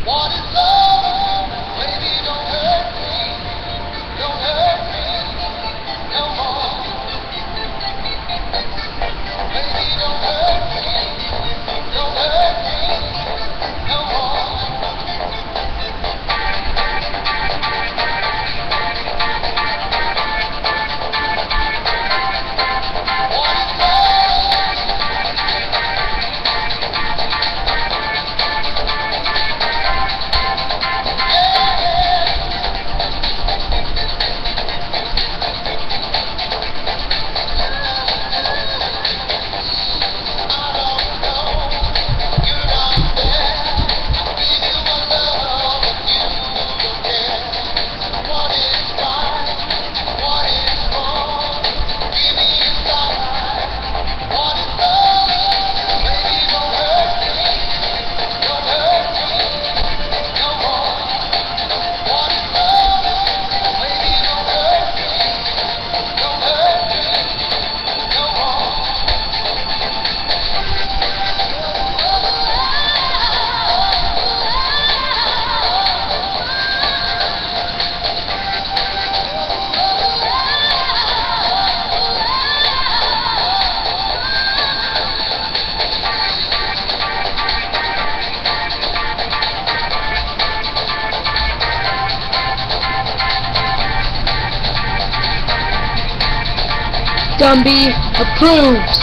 What is love? Baby, don't hurt me. Don't hurt me no more. Baby, don't hurt me. Don't hurt me no more. What is love? Gumby approves.